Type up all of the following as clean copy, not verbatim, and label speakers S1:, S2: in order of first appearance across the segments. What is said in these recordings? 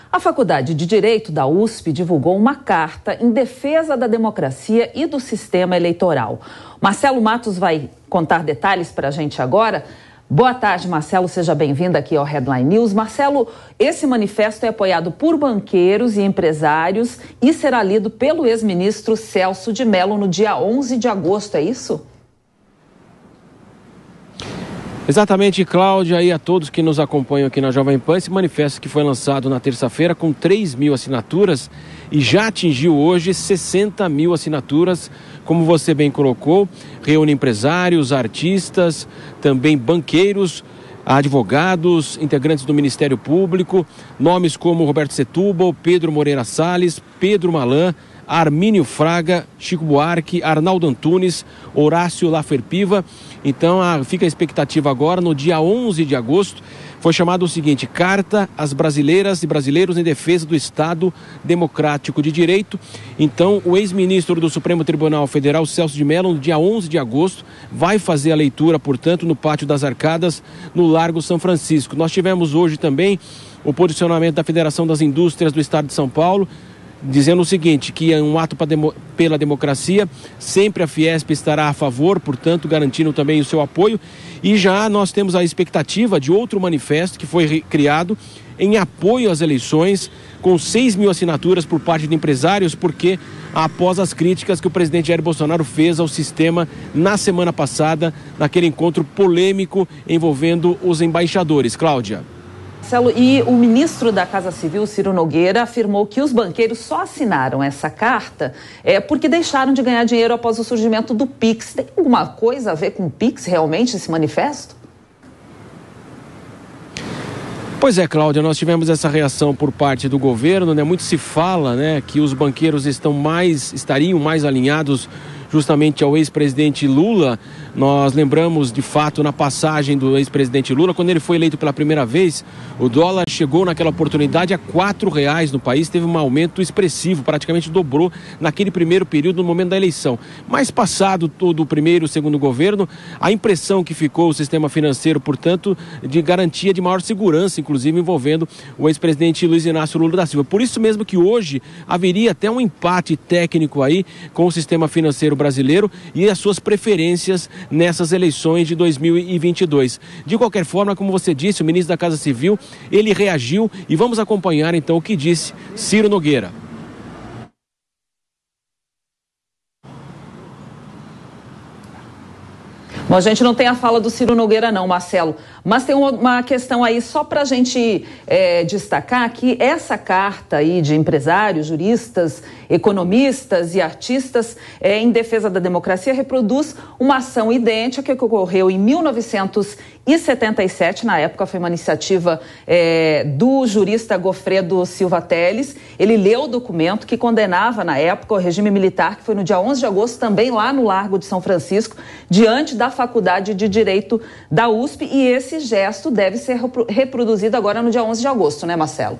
S1: A Faculdade de Direito da USP divulgou uma carta em defesa da democracia e do sistema eleitoral. Marcelo Matos vai contar detalhes para a gente agora. Boa tarde, Marcelo. Seja bem-vindo aqui ao Headline News. Marcelo, esse manifesto é apoiado por banqueiros e empresários e será lido pelo ex-ministro Celso de Mello no dia 11 de agosto, é isso?
S2: Exatamente, Cláudia, e a todos que nos acompanham aqui na Jovem Pan. Esse manifesto que foi lançado na terça-feira com 3 mil assinaturas e já atingiu hoje 60 mil assinaturas, como você bem colocou, reúne empresários, artistas, também banqueiros, advogados, integrantes do Ministério Público, nomes como Roberto Setúbal, Pedro Moreira Salles, Pedro Malan, Armínio Fraga, Chico Buarque, Arnaldo Antunes, Horácio Laferpiva. Então fica a expectativa agora, no dia 11 de agosto, foi chamado o seguinte: Carta às brasileiras e brasileiros em defesa do Estado Democrático de Direito. Então o ex-ministro do Supremo Tribunal Federal, Celso de Mello, no dia 11 de agosto, vai fazer a leitura, portanto, no Pátio das Arcadas, no Largo São Francisco. Nós tivemos hoje também o posicionamento da Federação das Indústrias do Estado de São Paulo, dizendo o seguinte, que é um ato pela democracia, sempre a Fiesp estará a favor, portanto, garantindo também o seu apoio. E já nós temos a expectativa de outro manifesto que foi criado em apoio às eleições, com 6 mil assinaturas por parte de empresários, porque após as críticas que o presidente Jair Bolsonaro fez ao sistema na semana passada, naquele encontro polêmico envolvendo os embaixadores. Cláudia.
S1: Marcelo, e o ministro da Casa Civil, Ciro Nogueira, afirmou que os banqueiros só assinaram essa carta porque deixaram de ganhar dinheiro após o surgimento do Pix. Tem alguma coisa a ver com o Pix realmente, esse manifesto?
S2: Pois é, Cláudia, nós tivemos essa reação por parte do governo, né? Muito se fala, né, que os banqueiros estariam mais alinhados justamente ao ex-presidente Lula. Nós lembramos, de fato, na passagem do ex-presidente Lula, quando ele foi eleito pela primeira vez, o dólar chegou naquela oportunidade a R$4 no país, teve um aumento expressivo, praticamente dobrou naquele primeiro período, no momento da eleição. Mas passado todo o primeiro e segundo governo, a impressão que ficou o sistema financeiro, portanto, de garantia de maior segurança, inclusive envolvendo o ex-presidente Luiz Inácio Lula da Silva. Por isso mesmo que hoje haveria até um empate técnico aí com o sistema financeiro brasileiro e as suas preferências nessas eleições de 2022. De qualquer forma, como você disse, o ministro da Casa Civil, ele reagiu e vamos acompanhar então o que disse Ciro Nogueira.
S1: Bom, a gente não tem a fala do Ciro Nogueira não, Marcelo, mas tem uma questão aí só para a gente destacar que essa carta aí de empresários, juristas, economistas e artistas em defesa da democracia reproduz uma ação idêntica que ocorreu em 1977, na época foi uma iniciativa do jurista Gofredo Silva Teles. Ele leu o documento que condenava na época o regime militar, que foi no dia 11 de agosto, também lá no Largo de São Francisco, diante da Faculdade de Direito da USP, e esse gesto deve ser reproduzido agora no dia 11 de agosto, né, Marcelo?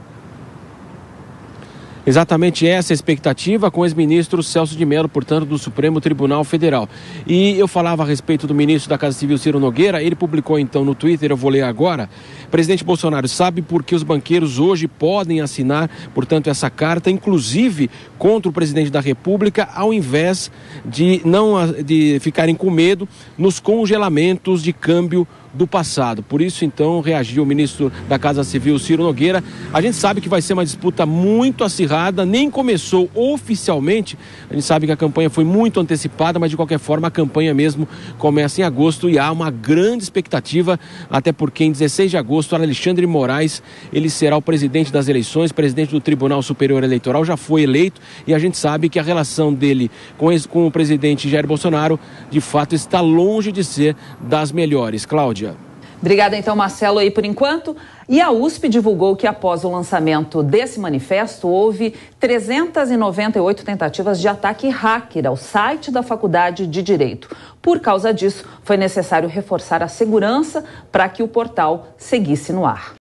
S2: Exatamente essa é a expectativa com o ex-ministro Celso de Mello, portanto, do Supremo Tribunal Federal. E eu falava a respeito do ministro da Casa Civil, Ciro Nogueira. Ele publicou então no Twitter, eu vou ler agora: presidente Bolsonaro, sabe por que os banqueiros hoje podem assinar, portanto, essa carta, inclusive contra o presidente da República, ao invés de ficarem com medo nos congelamentos de câmbio do passado. Por isso, então, reagiu o ministro da Casa Civil, Ciro Nogueira. A gente sabe que vai ser uma disputa muito acirrada, nem começou oficialmente. A gente sabe que a campanha foi muito antecipada, mas de qualquer forma a campanha mesmo começa em agosto e há uma grande expectativa, até porque em 16 de agosto, Alexandre Moraes, ele será o presidente das eleições, presidente do Tribunal Superior Eleitoral, já foi eleito, e a gente sabe que a relação dele com o presidente Jair Bolsonaro, de fato, está longe de ser das melhores. Cláudia.
S1: Obrigada, então, Marcelo, aí por enquanto. E a USP divulgou que após o lançamento desse manifesto, houve 398 tentativas de ataque hacker ao site da Faculdade de Direito. Por causa disso, foi necessário reforçar a segurança para que o portal seguisse no ar.